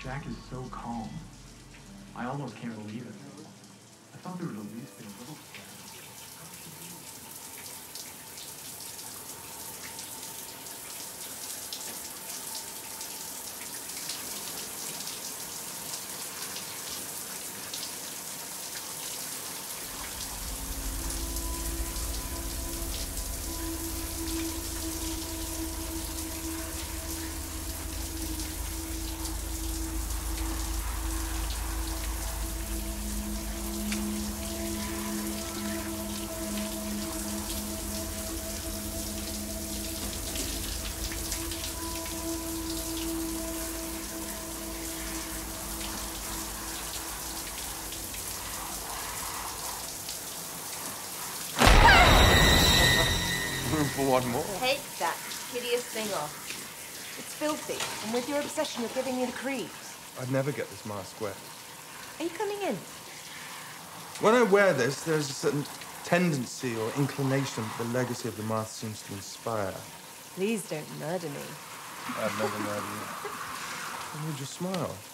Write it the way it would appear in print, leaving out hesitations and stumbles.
Jack is so calm. I almost can't believe it. I thought there would at least be a little scared. For one more. Take that hideous thing off. It's filthy, and with your obsession, you're giving me the creeps. I'd never get this mask wet. Are you coming in? When I wear this, there's a certain tendency or inclination that the legacy of the mask seems to inspire. Please don't murder me. I'd never murder you. Why would you smile?